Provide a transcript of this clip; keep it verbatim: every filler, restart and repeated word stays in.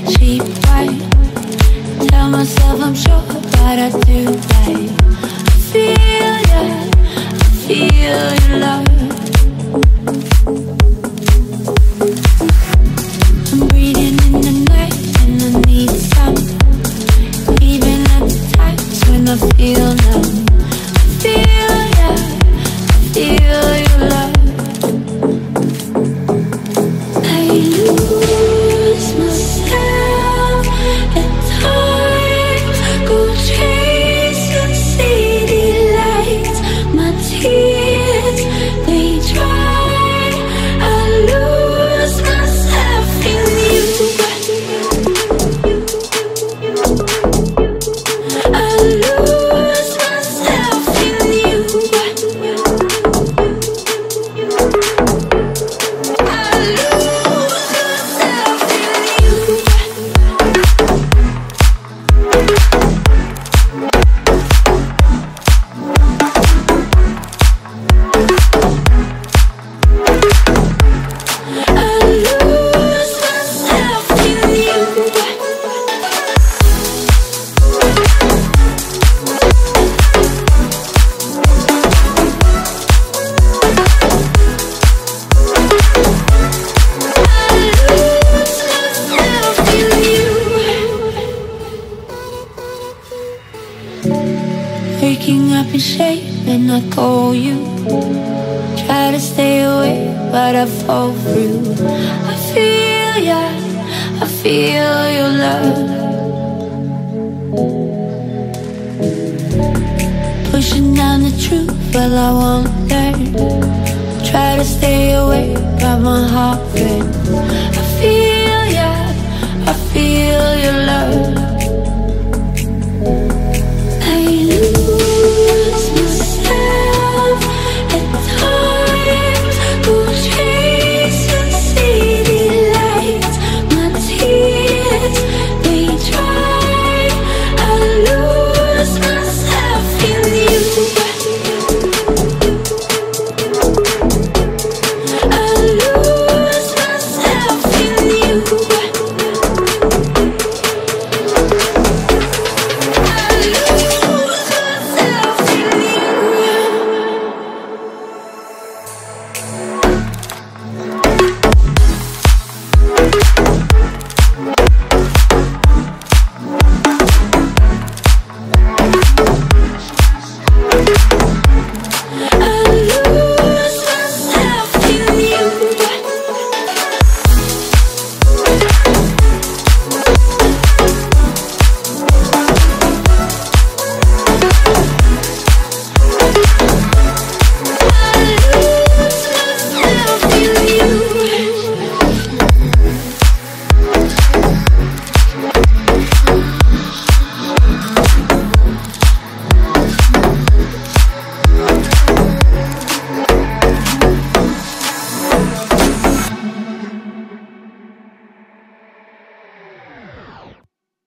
cheap wine. Tell myself I'm sure, but I do right. I feel ya, I feel your love. I'm breathing in the night and I need some. Even at the times when I feel numb, I feel ya, I feel your love. I lose myself at times, go chasing city lights. My tears, they dry. I lose myself in you. I lose myself in you. Waking up in shame and I call you. Try to stay away, but I fall through. I feel ya, I feel your love. Pushing down the truth, well I won't learn. Try to stay away, but my heart burns. I feel ya, I feel your love.